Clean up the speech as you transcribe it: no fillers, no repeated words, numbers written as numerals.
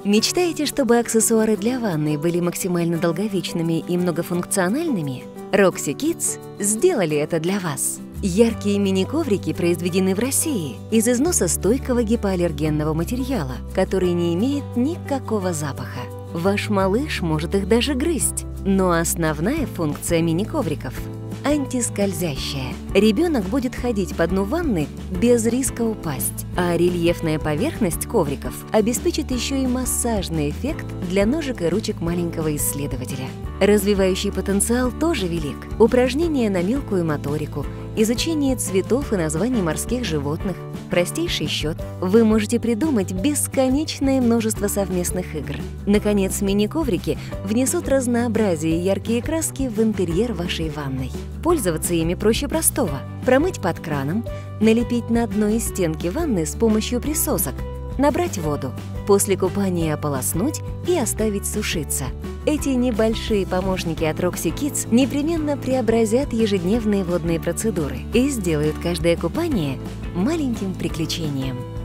Мечтаете, чтобы аксессуары для ванны были максимально долговечными и многофункциональными? Roxy Kids сделали это для вас. Яркие мини-коврики произведены в России из износостойкого гипоаллергенного материала, который не имеет никакого запаха. Ваш малыш может их даже грызть. Но основная функция мини-ковриков – антискользящая. Ребенок будет ходить по дну ванны без риска упасть, а рельефная поверхность ковриков обеспечит еще и массажный эффект для ножек и ручек маленького исследователя. Развивающий потенциал тоже велик. Упражнения на мелкую моторику, изучение цветов и названий морских животных, простейший счет. Вы можете придумать бесконечное множество совместных игр. Наконец, мини-коврики внесут разнообразие и яркие краски в интерьер вашей ванной. Пользоваться ими проще простого. Промыть под краном, налепить на дно и стенки ванны с помощью присосок, набрать воду, после купания ополоснуть и оставить сушиться. Эти небольшие помощники от Roxy Kids непременно преобразят ежедневные водные процедуры и сделают каждое купание маленьким приключением.